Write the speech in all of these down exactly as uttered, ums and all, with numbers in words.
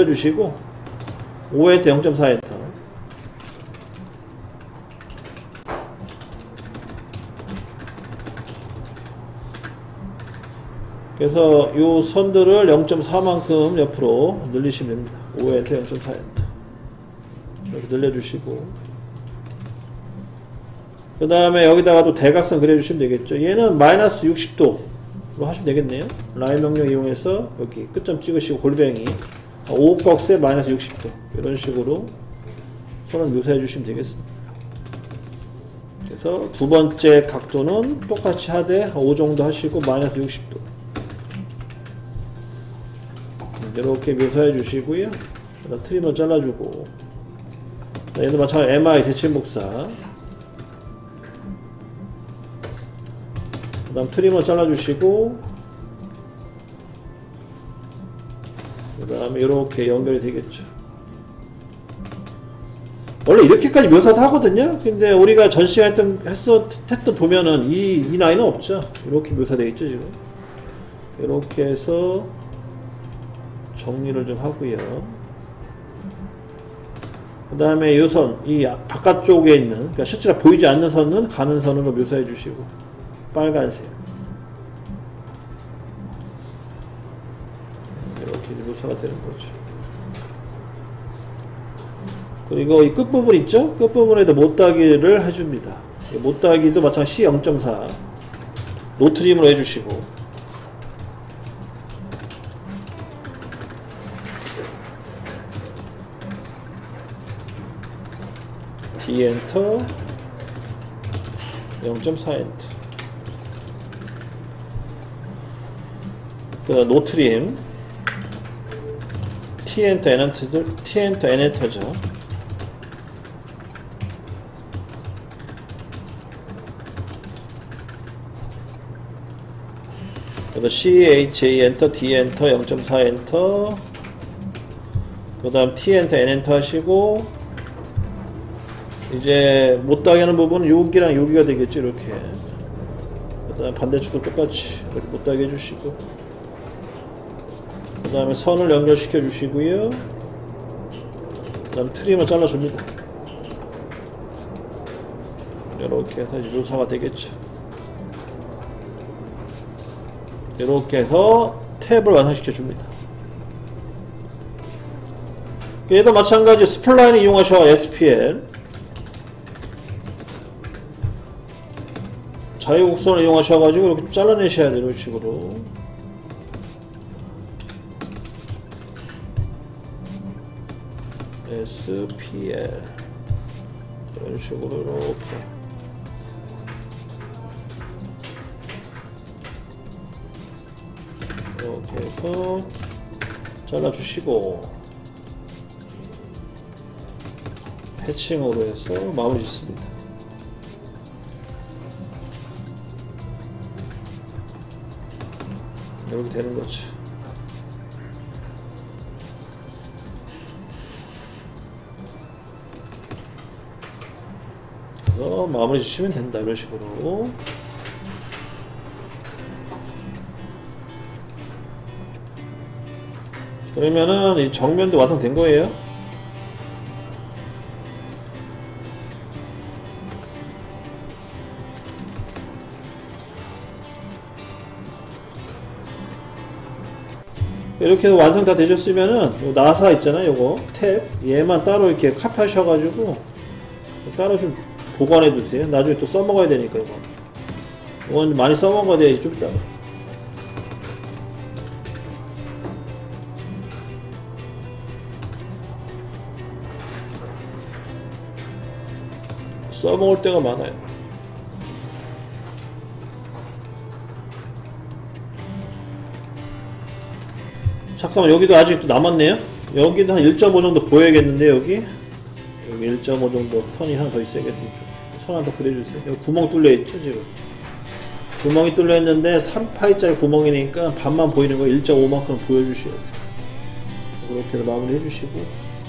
주시고 오 엔터 영 점 사 엔터. 그래서 요 선들을 영 점 사만큼 옆으로 늘리시면 됩니다. 오 엔터 영 점 사 엔터 이렇게 늘려주시고, 그 다음에 여기다가 또 대각선 그려주시면 되겠죠. 얘는 마이너스 육십 도로 하시면 되겠네요. 라인 명령 이용해서 여기 끝점 찍으시고 골뱅이 오곡세 마이너스 육십 도 이런 식으로 선을 묘사해 주시면 되겠습니다. 그래서 두 번째 각도는 똑같이 하되 오 정도 하시고 마이너스 육십 도 이렇게 묘사해 주시고요. 트리머 잘라주고, 얘도 마찬가지로 엠아이 대칭복사, 그 다음 트리머 잘라주시고, 그 다음에 이렇게 연결이 되겠죠. 원래 이렇게까지 묘사도 하거든요. 근데 우리가 전 시간에 했던, 했었, 했던 도면은 이, 이 라인은 없죠. 이렇게 묘사되겠죠, 지금. 이렇게 해서 정리를 좀 하고요. 그 다음에 이 선, 이 바깥쪽에 있는, 그러니까 실제로 보이지 않는 선은 가는 선으로 묘사해 주시고, 빨간색 이렇게 묘사가 되는 거죠. 그리고 이 끝부분 있죠? 끝부분에도 못따기를 해줍니다. 못따기도 마찬가지 씨 영 점 사 노트림으로 해주시고, D 엔터 영 점 사 엔터 그 노트림 T 엔터 N 엔터들 T 엔터 N 엔터죠. 그래서 C H A 엔터 D 엔터 영 점 사 엔터 그 다음 T 엔터 N 엔터 하시고, 이제 못따게 하는 부분은 여기랑 여기가 되겠죠. 이렇게. 그 다음 반대쪽도 똑같이 이렇게 못따게 해주시고, 그 다음에 선을 연결시켜 주시고요. 그 다음 트리머 잘라줍니다. 이렇게 해서 이제 묘사가 되겠죠. 이렇게 해서 탭을 완성시켜 줍니다. 얘도 마찬가지 스플라인을 이용하셔. 에스피엘 자유곡선을 이용하셔가지고 이렇게 좀 잘라내셔야 돼요. 이런 식으로. 에스피엘 이런 식으로 이렇게 이렇게 해서 잘라주시고, 패칭으로 해서 마무리 짓습니다. 이렇게 되는 거죠. 그래서 마무리 주시면 된다. 이런 식으로. 그러면은 이 정면도 완성된 거예요. 이렇게 해서 완성 다 되셨으면은 요 나사 있잖아요. 요거 탭 얘만 따로 이렇게 카피하셔가지고 따로 좀 보관해 두세요. 나중에 또 써먹어야 되니까. 이거 이건 많이 써먹어야 돼야지. 좀 이따가 써먹을 때가 많아요. 잠깐만, 여기도 아직도 남았네요. 여기도 한 일 점 오 정도 보여야겠는데, 여기 여기 일 점 오 정도 선이 하나 더 있어야겠다. 이쪽 선 하나 더 그려주세요. 여기 구멍 뚫려있죠. 지금 구멍이 뚫려있는데 삼 파이짜리 구멍이니까 반만 보이는 거 일 점 오만큼 보여주셔야 돼요. 그렇게 해서 마무리 해주시고,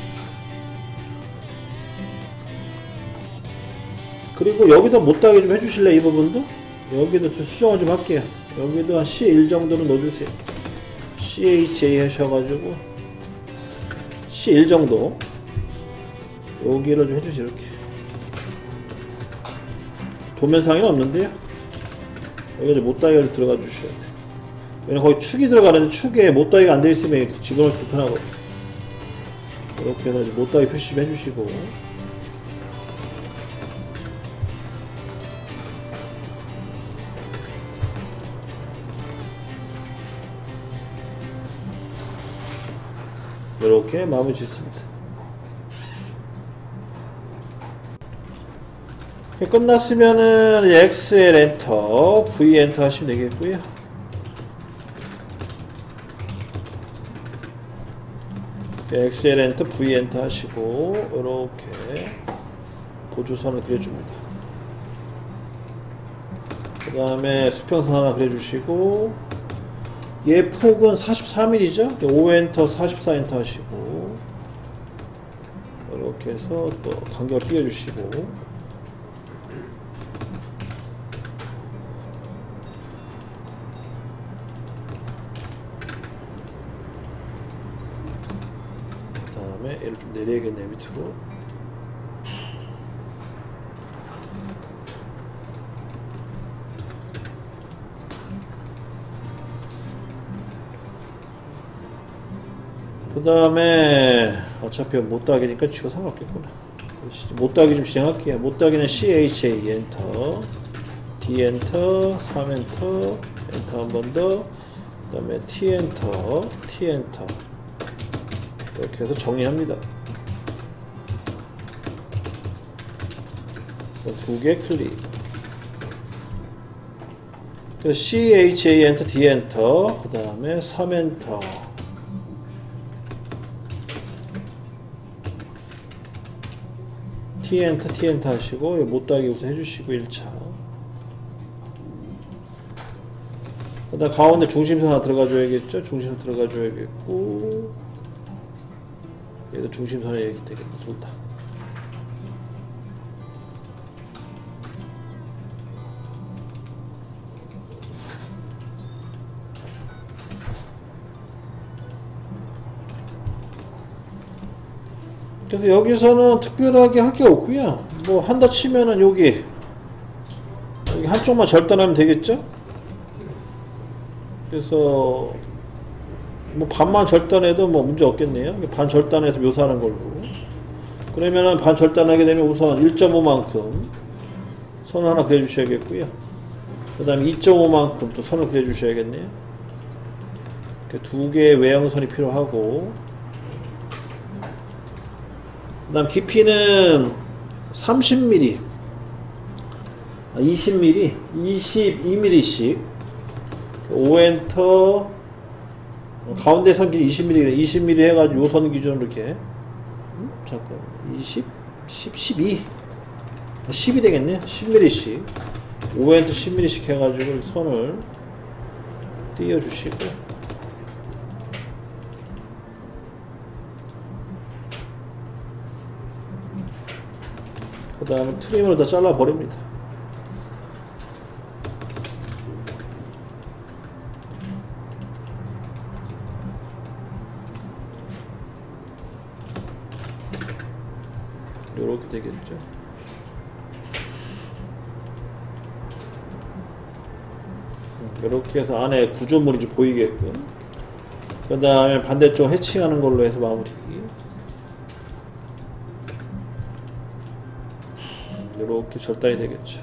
그리고 여기도 못하게 좀 해주실래? 이 부분도 여기도 수정을 좀 할게요. 여기도 한 씨 일 정도는 넣어주세요. 씨 에이치 에이 하셔가지고 씨 일 정도 여기를 좀 해주세요. 이렇게 도면상에는 없는데요, 여기 이제 못다이가 들어가 주셔야 돼. 왜냐면 거기 축이 들어가는데 축에 못다이가 안 돼 있으면 직원을 불편하거든. 이렇게 해서 이제 못다이 표시 좀 해주시고, 이렇게 마무리 짓습니다. 끝났으면은 엑스엘 엔터, V 엔터 하시면 되겠고요. 엑스엘 엔터, V 엔터 하시고 이렇게 보조선을 그려줍니다. 그 다음에 수평선 하나 그려주시고, 얘 폭은 사십사 밀리미터죠? 오 엔터, 사십사 엔터 하시고 이렇게 해서 또 간격을 띄워주시고, 그 다음에 얘를 좀 내려야겠네요, 밑으로. 그 다음에 어차피 못따기니까 치고 상관없겠구나. 못따기 좀 진행할게요. 못따기는 씨 에이치 에이 엔터, D 엔터, 삼 엔터, 엔터 한 번 더, 그 다음에 T 엔터, T 엔터 이렇게 해서 정리합니다. 두 개 클릭. 그래서 씨 에이치 에이 엔터, D 엔터, 그 다음에 삼 엔터, T 엔터, T 엔터 하시고 못따기 우선 해주시고 일 차. 그 다음 가운데 중심선 하나 들어가 줘야겠죠? 중심선 들어가 줘야겠고, 얘도 중심선에 이렇게 되겠네, 둘 다. 그래서 여기서는 특별하게 할 게 없고요. 뭐 한다 치면은 여기 여기 한쪽만 절단하면 되겠죠? 그래서 뭐 반만 절단해도 뭐 문제 없겠네요. 반 절단해서 묘사하는 걸로. 그러면은 반 절단하게 되면 우선 일 점 오만큼 선을 하나 그려주셔야겠고요. 그 다음에 이 점 오만큼 또 선을 그려주셔야겠네요. 두 개의 외형선이 필요하고, 그 다음 깊이는 삼십 밀리미터, 이십 밀리미터, 이십이 밀리미터씩 오 엔터, 가운데 선 길이 이십 밀리미터, 이십 밀리미터 해가지고 요 선 기준으로 이렇게 음? 잠깐 이십, 십, 십이, 십이 되겠네. 십 밀리미터씩 오 엔터 십 밀리미터씩 해가지고 선을 띄워주시고, 그 다음에 트림으로 다 잘라 버립니다. 요렇게 되겠죠. 이렇게 해서 안에 구조물이 좀 보이게끔. 그 다음에 반대쪽 해칭하는 걸로 해서 마무리. 이렇게 절단이 되겠죠.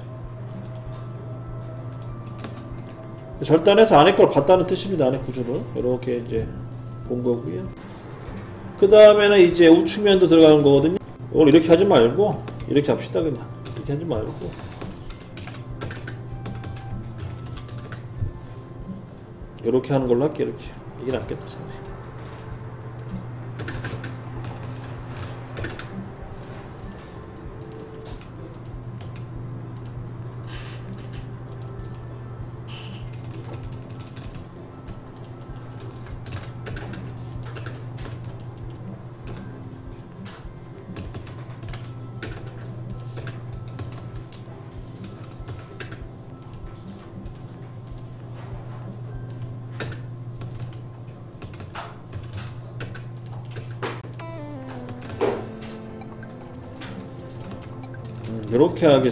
절단해서 안에 걸 봤다는 뜻입니다. 안에 구조를 이렇게 이제 본 거고요. 그 다음에는 이제 우측면도 들어가는 거거든요. 이걸 이렇게 하지 말고 이렇게 합시다. 그냥 이렇게 하지 말고 이렇게 하는 걸로 할게요. 이렇게. 이게 낫겠다. 사실. 음, 이렇게 하겠습니다.